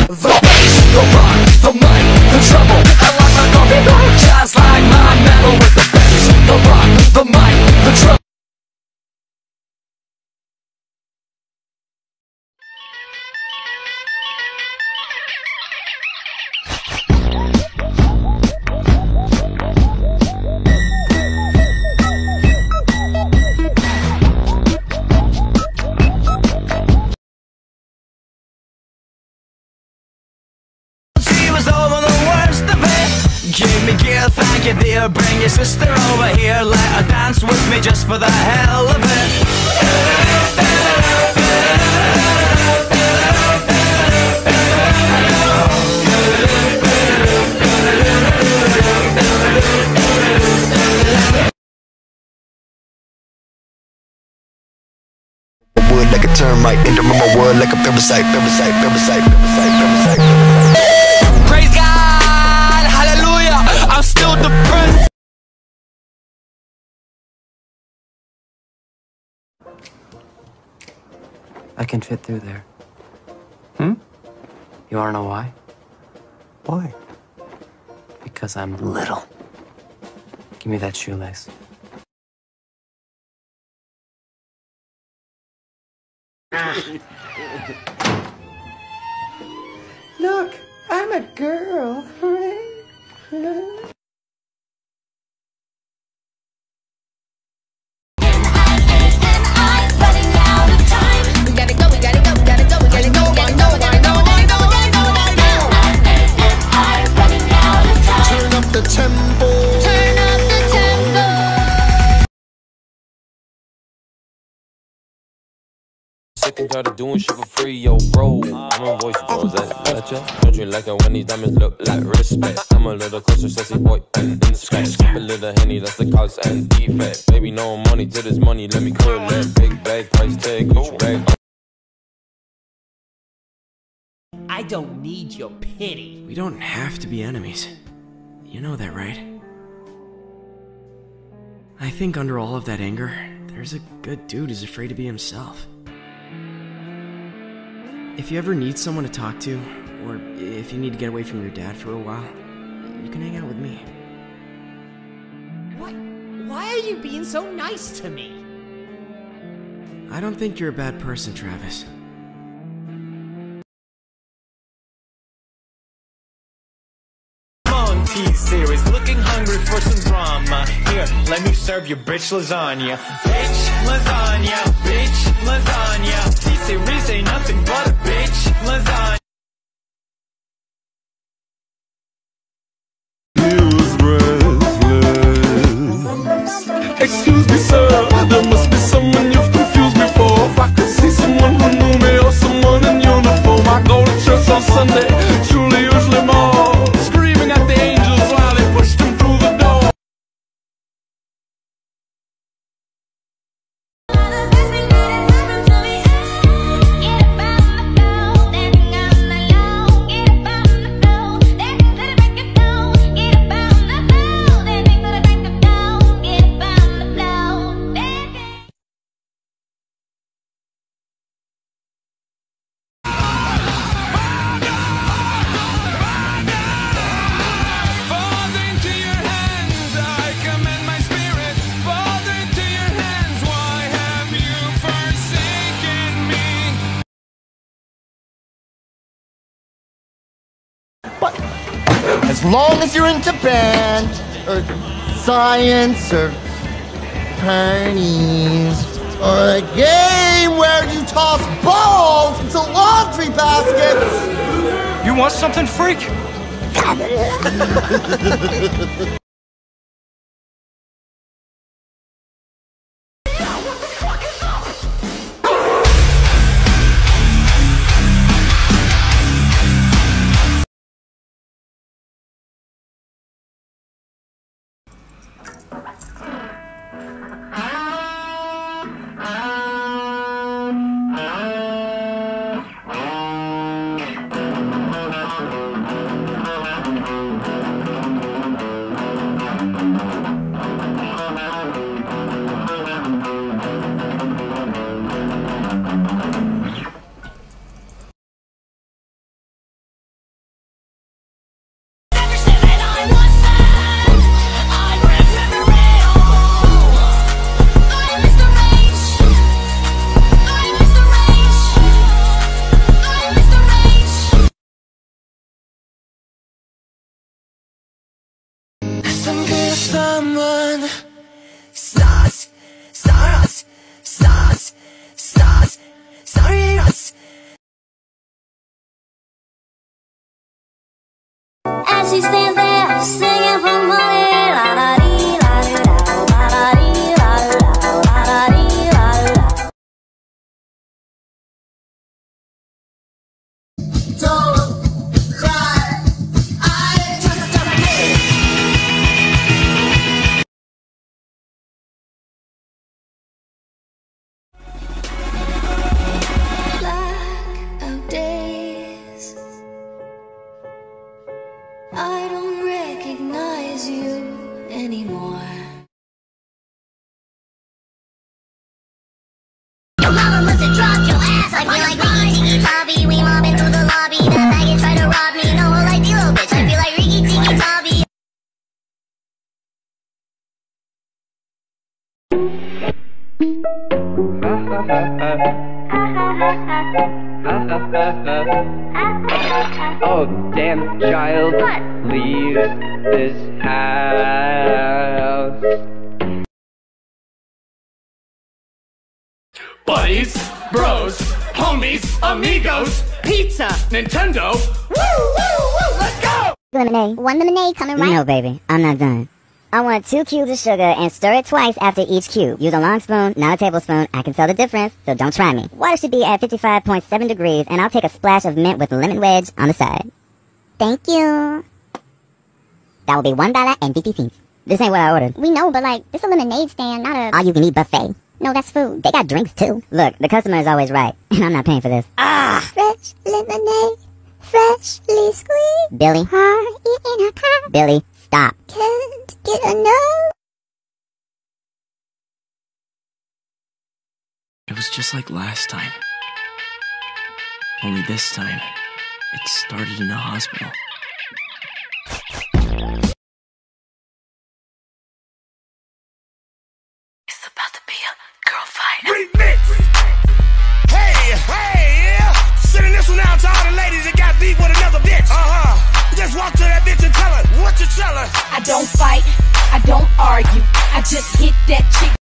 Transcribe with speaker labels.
Speaker 1: The bass, the rock, the mic, the treble, I like my coffee black, just like my metal. With the bass, the rock, the mic, the treble.
Speaker 2: Give me gear, thank you dear. Bring your sister over here. Let her dance with me just for the hell of it.
Speaker 3: Wood like a termite, enter my wood like a parasite, parasite, parasite, parasite, parasite, parasite.
Speaker 2: Praise God, hallelujah. I'm still depressed.
Speaker 4: I can fit through there. You wanna know why?
Speaker 3: Why?
Speaker 4: Because I'm little. Give me that shoelace.
Speaker 5: Look, I'm a girl.
Speaker 6: Sick and tired of doing shit for free, yo, bro. I'm a voice, bro. Is that ya? Don't you like it when these diamonds look like respect? I'm a little closer, sassy boy, and inspect. Skip a little Henny, that's the cause and defect. Baby, no money to this money, let me clear that big bag, price tag, Gucci bag.
Speaker 7: I don't need your pity.
Speaker 8: We don't have to be enemies. You know that, right? I think under all of that anger, there's a good dude who's afraid to be himself. If you ever need someone to talk to, or if you need to get away from your dad for a while, you can hang out with me.
Speaker 7: What? Why are you being so nice to me?
Speaker 8: I don't think you're a bad person, Travis.
Speaker 9: Series, looking hungry for some drama. Here, let me serve you bitch lasagna. Bitch lasagna, bitch lasagna. T-Series ain't nothing but a bitch lasagna.
Speaker 10: Excuse me, sir, there must be someone you've confused before. If I could see someone who knew me or someone in uniform, I go to church on Sunday, truly usually more. Screaming at the angels while they pushed them through the door.
Speaker 11: But as long as you're into band, or science, or parties, or a game where you toss balls into laundry baskets...
Speaker 9: You want something, freak?
Speaker 12: lobby. We mobbing through the lobby. The faggot try to rob me. No whole like D-Lo, bitch. I feel like Ricky Tiki Tavi.
Speaker 13: Oh, damn child,
Speaker 12: what?
Speaker 13: Leave this house.
Speaker 14: Buddies, bros, homies, amigos, pizza, Nintendo. Woo, woo, woo, let's go!
Speaker 15: Lemonade.
Speaker 12: One lemonade coming right.
Speaker 15: No, baby, I'm not done. I want 2 cubes of sugar and stir it twice after each cube. Use a long spoon, not a tablespoon. I can tell the difference, so don't try me. Water should be at 55.7 degrees, and I'll take a splash of mint with lemon wedge on the side.
Speaker 12: Thank you.
Speaker 15: That will be $1.50. This ain't what I ordered.
Speaker 12: We know, but like, this a lemonade stand, not a...
Speaker 15: all-you-can-eat buffet.
Speaker 12: No, that's food.
Speaker 15: They got drinks, too. Look, the customer is always right, and I'm not paying for this.
Speaker 12: Fresh lemonade, freshly squeezed.
Speaker 15: Billy.
Speaker 12: Heart in a cup.
Speaker 15: Billy, stop.
Speaker 12: Can't get enough.
Speaker 8: It was just like last time. Only this time, it started in a hospital.
Speaker 16: It's about to be a girl fight.
Speaker 17: Remix! Hey, yeah! Sending this one out to all the ladies that got beef with another bitch. Just walk to that bitch and tell her what you tell her.
Speaker 16: I don't fight, I don't argue, I just hit that chick